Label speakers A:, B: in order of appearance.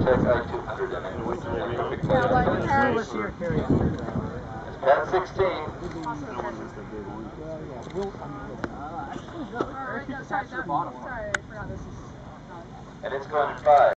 A: Tech I-200 in it. It's Pat 16. And it's going 5.